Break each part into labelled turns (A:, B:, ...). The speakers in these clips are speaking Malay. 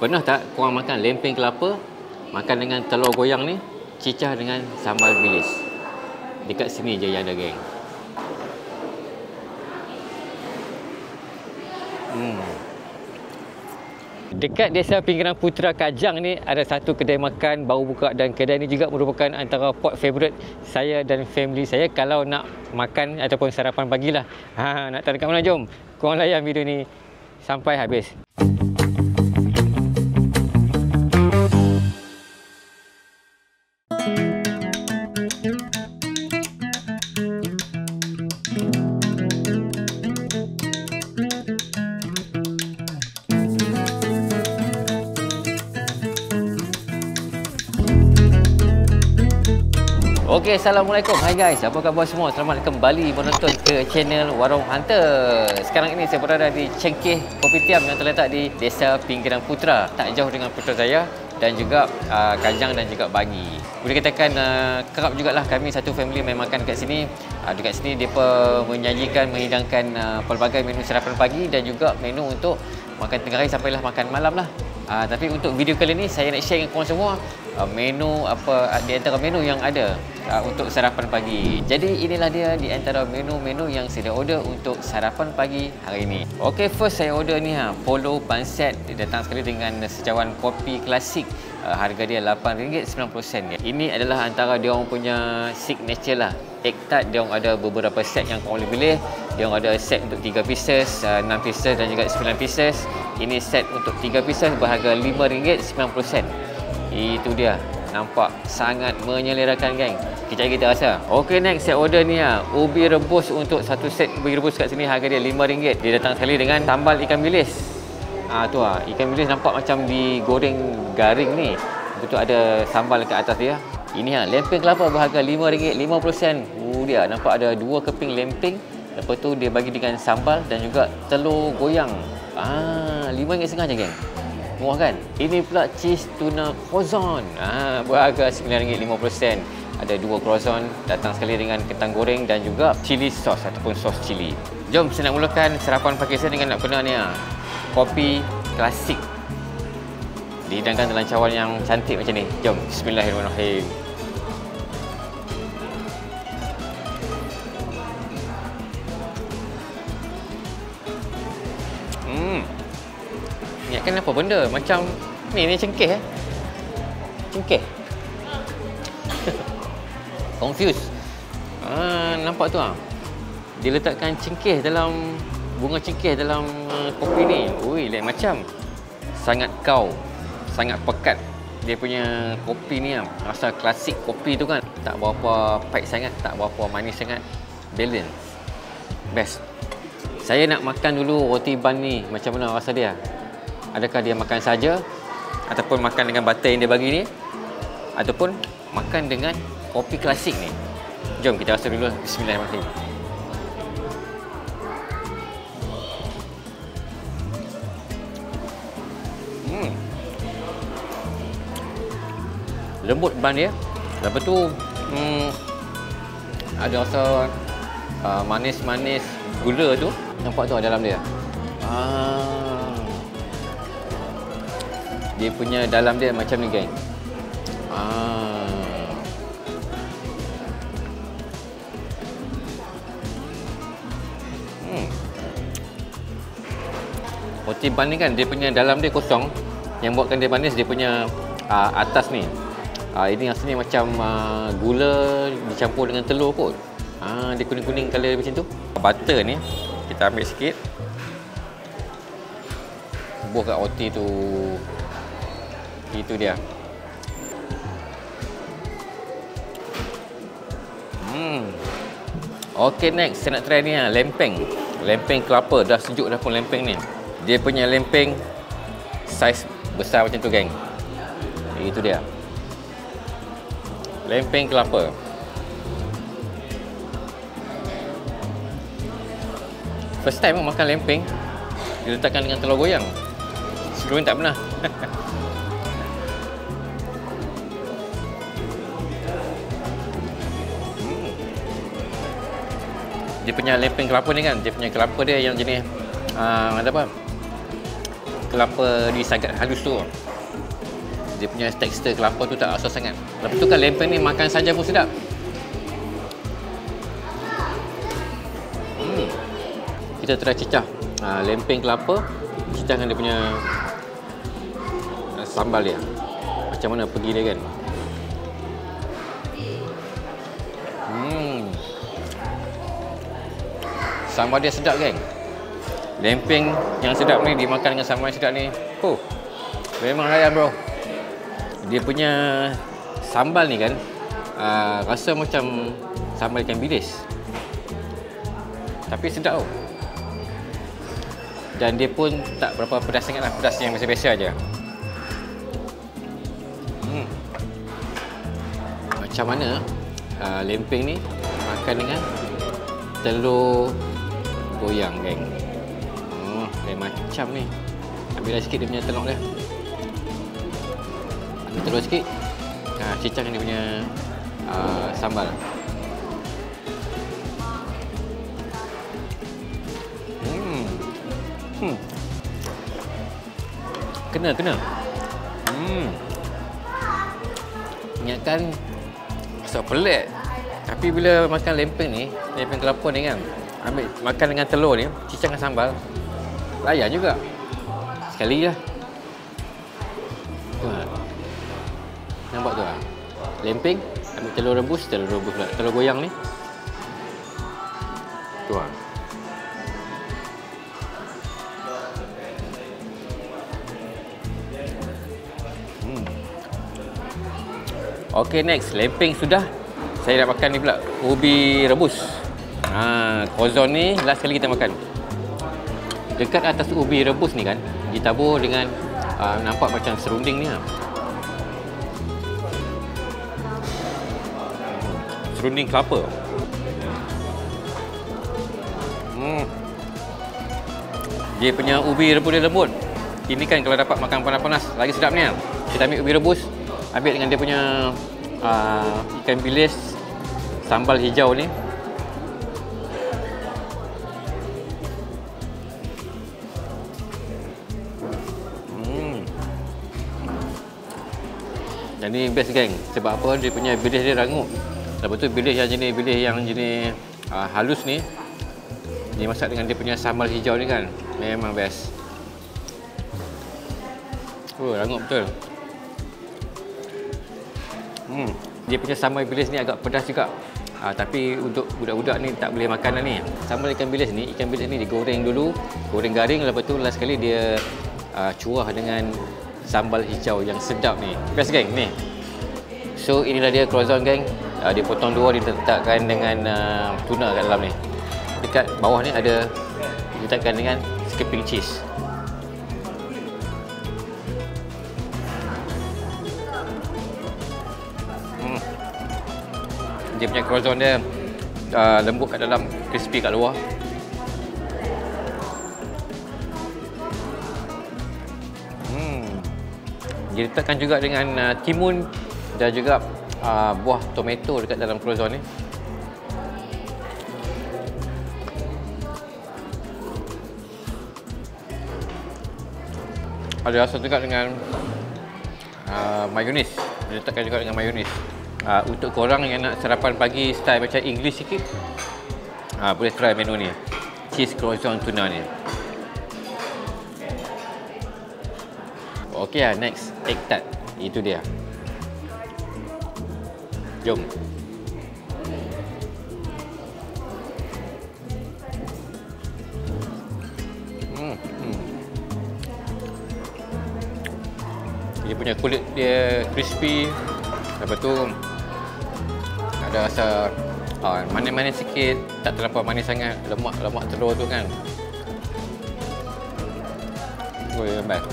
A: Pernah tak korang makan lempeng kelapa, makan dengan telur goyang ni, cicah dengan sambal bilis? Dekat sini je yang ada, geng. Dekat Desa Pinggiran Putra Kajang ni ada satu kedai makan baru buka, dan kedai ni juga merupakan antara pot favourite saya dan family saya kalau nak makan ataupun sarapan pagi lah. Nak tahu dekat mana? Jom korang layan video ni sampai habis. Okey, Assalamualaikum. Hai guys, apa khabar semua? Selamat kembali menonton ke channel Warung Hunter. Sekarang ini saya berada di Cengkeh Kopitiam yang terletak di Desa Pinggiran Putra, tak jauh dengan Putrajaya dan juga Kajang dan juga Bangi. Boleh katakan kerap jugalah kami satu family main makan kat sini. Dekat sini mereka menyajikan, menghidangkan pelbagai menu sarapan pagi dan juga menu untuk makan tengah hari sampailah makan malam lah. Tapi untuk video kali ini saya nak share dengan korang semua menu apa di antara menu yang ada untuk sarapan pagi. Jadi inilah dia di antara menu-menu yang saya order untuk sarapan pagi hari ini. Okey, first saya order ni Polo Panset. Dia datang sekali dengan secawan kopi klasik. Harga dia RM8.90. Ini adalah antara dia orang punya signature lah. Egg tart dia orang ada beberapa set yang korang boleh pilih. Dia orang ada set untuk 3 pieces, 6 pieces dan juga 9 pieces. Ini set untuk 3 pieces berharga RM5.90. Itu dia. Nampak sangat menyelerakan, geng. Kejap kita rasa. Okey, next saya order ni ubi rebus. Untuk satu set ubi rebus kat sini harga dia RM5. Dia datang sekali dengan sambal ikan bilis. Tu ikan bilis nampak macam digoreng garing ni. Betul ada sambal dekat atas dia. Ini lempeng kelapa berharga RM5.50. Dia nampak ada 2 keping lempeng. Lepas tu dia bagi dengan sambal dan juga telur goyang. RM5.50 je, geng. Murah kan? Ini pula cheese tuna croissant. Berharga RM9.50. Ada 2 croissant, datang sekali dengan kentang goreng dan juga chili sauce ataupun sos cili. Jom saya nak mulakan sarapan pagi saya dengan nak guna ni kopi klasik. Dihidangkan dalam cawan yang cantik macam ni. Jom, bismillahirrahmanirrahim. Ingatkan apa benda macam ni cengkeh cengkeh. Confused. Nampak tu dia letakkan cengkeh dalam bunga cengkeh dalam kopi ni. Ui, lain macam. Sangat sangat pekat dia punya kopi ni. Rasa klasik kopi tu kan, tak berapa pahit sangat, tak berapa manis sangat, balance. Best. Saya nak makan dulu roti bun ni, macam mana rasa dia? Adakah dia makan saja ataupun makan dengan butter yang dia bagi ni, ataupun makan dengan kopi klasik ni? Jom kita rasa dulu. Bismillahirrahmanirrahim. Lembut ban dia. Lepas tu ada rasa manis-manis gula tu. Nampak tu dalam dia. Dia punya dalam dia macam ni, geng. Roti bun ni kan dia punya dalam dia kosong. Yang buatkan dia manis dia punya atas ni. Ini rasanya macam gula dicampur dengan telur kot. Dia kuning-kuning colour macam tu. Butter ni kita ambil sikit, buah kat roti tu. Itu dia. Okey, next saya nak try ni lempeng. Lempeng kelapa. Dah sejuk dah pun lempeng ni. Dia punya lempeng saiz besar macam tu, geng. Itu dia. Lempeng kelapa. First time makan lempeng diletakkan dengan telur goyang. Sebelum ni tak pernah. Dia punya lempeng kelapa ni kan, dia punya kelapa dia yang jenis apa, kelapa disagat halus tu. Dia punya tekstur kelapa tu tak rasa sangat. Lepas tu kan lempeng ni makan saja pun sedap. Kita try cicah lempeng kelapa, cicah dengan dia punya sambal dia. Macam mana pergi dia kan? Sambal dia sedap geng. Lempeng yang sedap ni dimakan dengan sambal yang sedap ni. Memang layan bro. Dia punya sambal ni kan rasa macam sambal ikan bilis. Tapi sedap tau. Dan dia pun tak berapa pedas sangat lah. Pedas yang biasa-biasa aja. Macam mana lempeng ni makan dengan telur goyang geng. Lain macam ni. Ambil sikit dia punya telur dia. Ambil telur sikit. Cicah dia punya sambal. Kena. Ingatkan rasa pelik. Tapi bila makan lempeng ni, lempeng kelapa ni kan, ambil makan dengan telur ni, cicah dengan sambal, layan juga. Sekali lah. Nampak tu lah. Lempeng, ambil telur rebus pula. Telur goyang ni. Tu lah. Okey, next. Lempeng sudah. Saya nak makan ni pula. Ubi rebus. Croissant ni last kali kita makan. Dekat atas ubi rebus ni kan, ditabur dengan nampak macam serunding ni lah. Serunding kelapa. Dia punya ubi rebus dia lembut. Ini kan kalau dapat makan panas-panas, lagi sedap ni. Kita ambil ubi rebus, ambil dengan dia punya ikan bilis, sambal hijau ni. Dan ni best geng. Sebab apa? Dia punya bilis dia rangup. Lepas tu bilis yang jenis halus ni dimasak dengan dia punya sambal hijau ni kan. Memang best. Rangup betul. Dia punya sambal bilis ni agak pedas juga. Tapi untuk budak-budak ni tak boleh makan lah ni. Sambal ikan bilis ni digoreng dulu, goreng garing, lepas tu last kali dia curah dengan sambal hijau yang sedap ni. Best geng ni. So inilah dia croissant geng. Dia potong dua, diletakkan dengan tuna kat dalam ni. Dekat bawah ni ada diletakkan dengan skipping cheese. Dia punya croissant dia lembut kat dalam, crispy kat luar. Dia letakkan juga dengan timun dan juga buah tomato dekat dalam croissant ni. Ada rasa juga dengan mayonis. Dia letakkan juga dengan mayonis. Untuk korang yang nak sarapan pagi style macam English sikit, boleh try menu ni, cheese croissant tuna ni. Okey lah, next egg tart. Itu dia. Jom. Dia punya kulit dia crispy. Lepas tu ada rasa manis-manis sikit, tak terlampau manis sangat. Lemak telur tu kan. Best.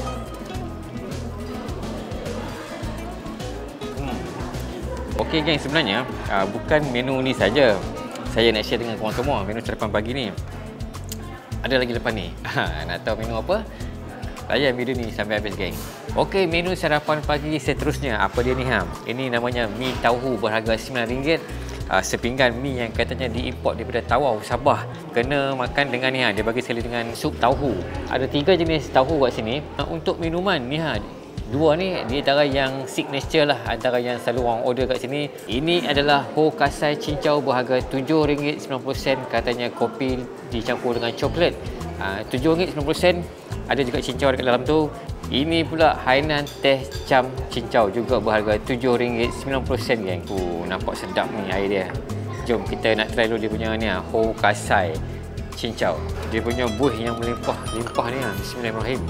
A: Okey geng, sebenarnya bukan menu ni saja saya nak share dengan korang semua. Menu sarapan pagi ni ada lagi lepas ni. Nak tahu menu apa? Layan video ni sampai habis geng. Okey, menu sarapan pagi seterusnya. Apa dia ni Ini namanya mi tauhu berharga RM9. sepinggan mi yang katanya diimport daripada Tawau, Sabah. Kena makan dengan ni dia bagi sekali dengan sup tauhu. Ada 3 jenis tauhu kat sini. Untuk minuman ni dua ni di antara yang signature lah, antara yang selalu orang order kat sini. Ini adalah Ho Kasai Cincau berharga RM7.90, katanya kopi dicampur dengan coklat. RM7.90, ada juga cincau dekat dalam tu. Ini pula Hainan Teh Cam Cincau juga berharga RM7.90, geng. Nampak sedap ni air dia. Jom kita nak try dulu dia punya ni Ho Kasai Cincau. Dia punya buih yang melimpah-limpah ni Bismillahirrahmanirrahim.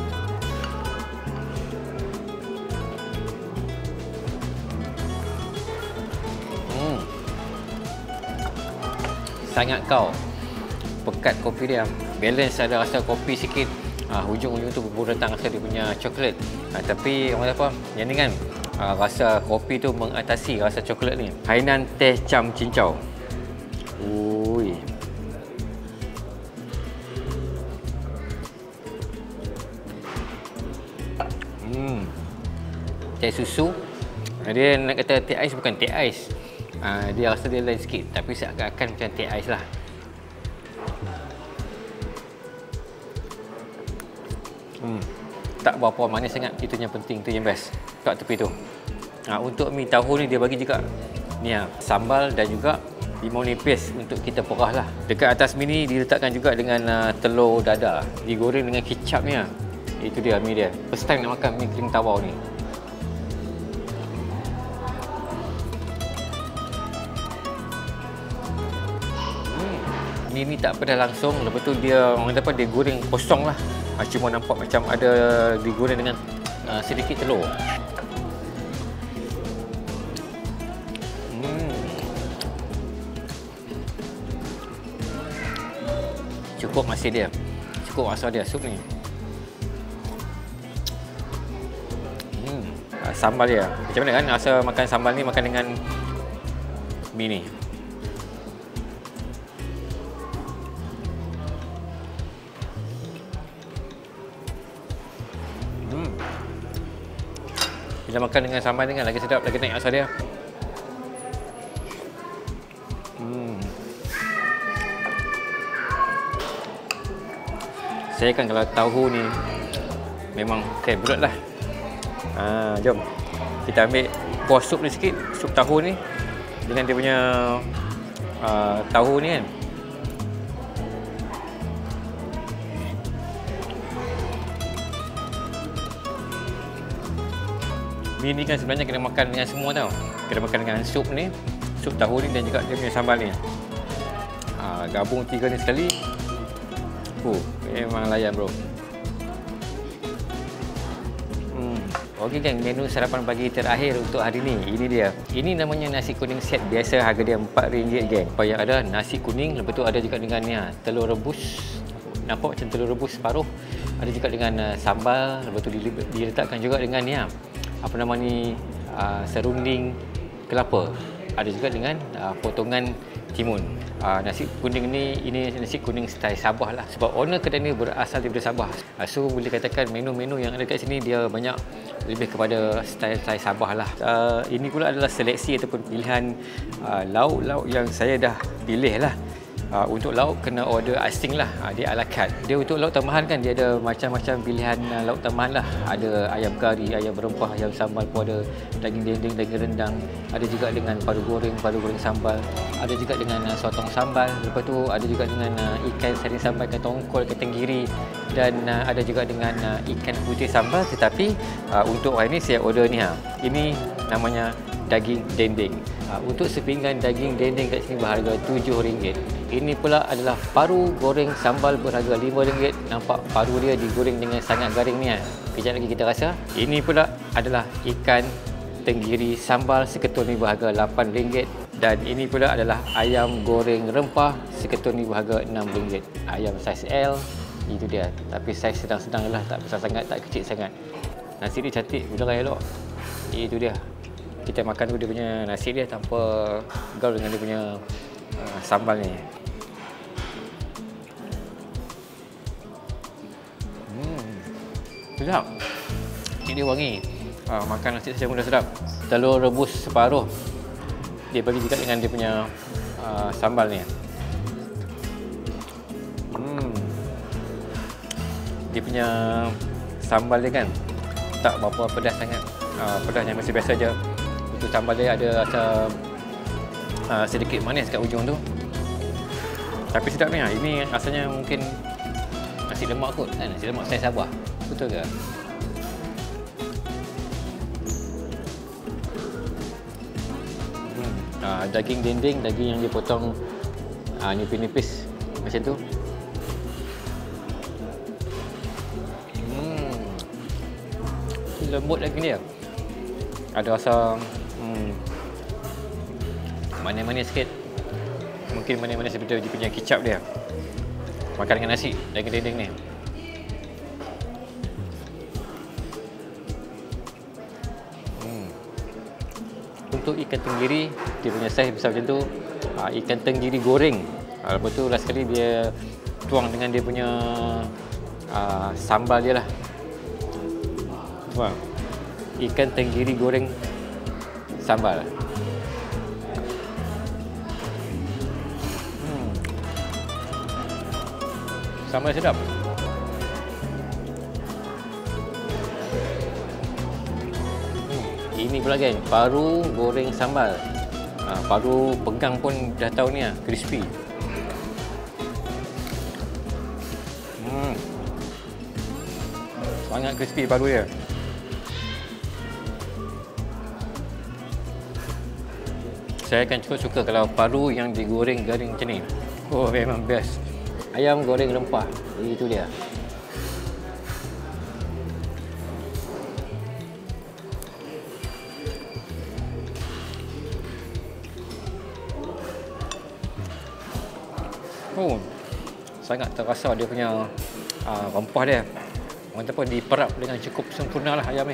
A: Sangat kau. Pekat kopi dia. Balance, ada rasa kopi sikit. Hujung-hujung tu baru datang rasa dia punya coklat. Tapi orang apa? Yang ni kan rasa kopi tu mengatasi rasa coklat ni. Hainan Teh Cam Cincau. Ui. Teh susu. Dia nak kata teh ais, bukan teh ais. Dia rasa dia lain sikit, tapi seakan-akan macam teh ais lah. Tak berapa manis sangat, itu yang penting, itu yang best kat tepi tu. Untuk mi tahu ni dia bagi juga ni sambal dan juga limau nipis untuk kita perah lah. Dekat atas mi ni diletakkan juga dengan telur dadar, digoreng dengan kicap ni. Itu dia mi dia. First time nak makan mi kering Tawau ni. Mi tak pedas langsung, lepas tu dia orang kata dia goreng kosong lah. Cuma nampak macam ada digoreng dengan sedikit telur. Cukup masih dia. Cukup rasa dia sup ni. Sambal dia. Macam mana kan rasa makan sambal ni makan dengan mi ni? Bila makan dengan sambal ni kan lagi sedap, lagi naik rasa dia. Saya kan kalau tahu ni memang favourite lah. Jom kita ambil kuah sup ni sikit, sup tahu ni dengan dia punya tahu ni kan. Mi ni kan sebenarnya kena makan dengan semua tau. Kena makan dengan sup ni, sup tahu ni dan juga dia punya sambal ni. Gabung 3 ni sekali. Memang layan bro. Okey geng, menu sarapan pagi terakhir untuk hari ni. Ini dia. Ini namanya nasi kuning set biasa, harga dia RM4 geng. Apa yang ada nasi kuning, lepas tu ada juga dengan ni telur rebus. Nampak macam telur rebus separuh. Ada juga dengan sambal, lepas tu diletakkan juga dengan ni apa nama ni, serunding kelapa. Ada juga dengan potongan timun. Nasi kuning ni, ini nasi kuning style Sabah lah, sebab owner kedai ni berasal daripada Sabah. So boleh katakan menu-menu yang ada kat sini dia banyak lebih kepada style Sabah lah. Ini pula adalah seleksi ataupun pilihan lauk-lauk yang saya dah pilih lah. Untuk lauk kena order asing lah, dia ala carte. Dia untuk lauk tambahan kan dia ada macam-macam pilihan lauk tambahan lah. Ada ayam kari, ayam berempah, ayam sambal pun ada, daging dendeng, daging rendang. Ada juga dengan padu goreng sambal. Ada juga dengan sotong sambal. Lepas tu ada juga dengan ikan sari sambal, ikan tongkol, ikan tenggiri. Dan ada juga dengan ikan putih sambal. Tetapi untuk hari ni saya order ni ini namanya daging dendeng. Untuk sepinggan daging dendeng kat sini berharga RM7. Ini pula adalah paru goreng sambal berharga RM5. Nampak paru dia digoreng dengan sangat garing ni. Kejap lagi kita rasa. Ini pula adalah ikan tenggiri sambal seketul ni berharga RM8. Dan ini pula adalah ayam goreng rempah seketul ni berharga RM6. Ayam saiz L, itu dia. Tapi saiz sedang-sedang lah, tak besar sangat, tak kecil sangat. Nasi dia cantik, udara elok. Itu dia. Kita makan tu dia punya nasi dia tanpa gaul dengan dia punya sambal ni. Sedap. Cik dia wangi. Makan nasi saja pun dah sedap. Telur rebus separuh. Dia bagi juga dengan dia punya sambal ni. Dia punya sambal dia kan tak berapa pedas sangat. Pedasnya masih biasa je. Untuk sambal dia ada rasa sedikit manis kat ujung tu. Tapi sedap ni. Ini rasanya mungkin nasi lemak kot kan? Nasi lemak saiz Sabah. Betul ke? Daging dinding, daging yang dipotong nipis-nipis macam tu. Lembut lagi dia. Ada rasa manis-manis sikit. Mungkin manis-manis seperti dia punya kicap dia. Makan dengan nasi, daging dinding ni. Untuk ikan tenggiri, dia punya saiz besar macam tu. Ikan tenggiri goreng. Lepas tu last sekali dia tuang dengan dia punya sambal dia lah. Wah. Ikan tenggiri goreng sambal. Sambal sedap. Ini pula kan, paru goreng sambal. Paru pegang pun dah tahu ni lah, crispy. Sangat crispy paru dia. Saya akan cukup suka kalau paru yang digoreng garing macam ni. Oh, memang best. Ayam goreng rempah. Itu dia. Oh, sangat terasa dia punya rempah dia. Orang kata diperap dengan cukup sempurna lah ayam ni.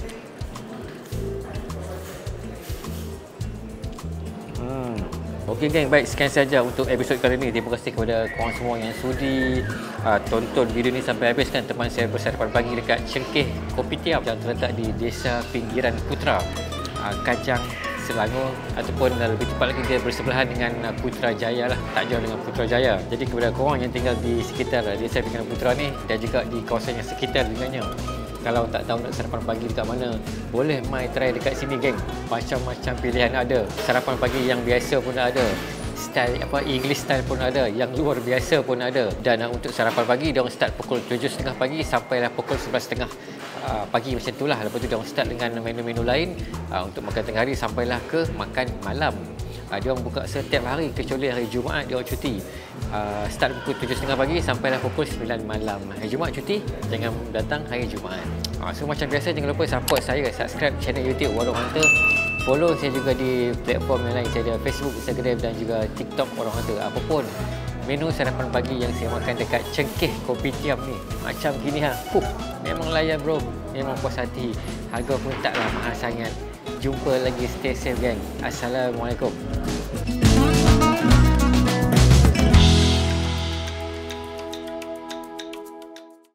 A: Okey geng, baik, sekian saja untuk episod kali ini. Terima kasih kepada korang semua yang sudi tonton video ni sampai habis kan. Teman saya bersarapan pagi dekat Cengkeh Kopitiam yang terletak di Desa Pinggiran Putra, Kajang, Selangor, ataupun lebih tepat lagi dia bersebelahan dengan Putrajaya lah, tak jauh dengan Putrajaya. Jadi kepada korang yang tinggal di sekitar Desa Pinggiran Putra ni dan juga di kawasan yang sekitar dengannya, kalau tak tahu nak sarapan pagi dekat mana, boleh mai try dekat sini geng. Macam-macam pilihan ada. Sarapan pagi yang biasa pun ada. Style English style pun ada, yang luar biasa pun ada. Dan untuk sarapan pagi dia orang start pukul 7.30 pagi sampailah pukul 11.30 pagi macam itulah. Lepas tu dia orang start dengan menu-menu lain untuk makan tengah hari sampailah ke makan malam. Dia orang buka setiap hari kecuali hari Jumaat dia orang cuti. Start pukul 7.30 pagi sampailah pukul 9 malam. Hari Jumaat cuti, jangan datang hari Jumaat. So macam biasa jangan lupa support saya, subscribe channel YouTube Warung Hunter. Follow saya juga di platform yang lain. Saya ada Facebook, Instagram dan juga TikTok Warung Hunter. Apapun menu sarapan pagi yang saya makan dekat Cengkeh Kopitiam ni macam gini ha. Memang layan bro, memang puas hati. Harga pun taklah mahal sangat. Jumpa lagi, stay safe gang. Assalamualaikum.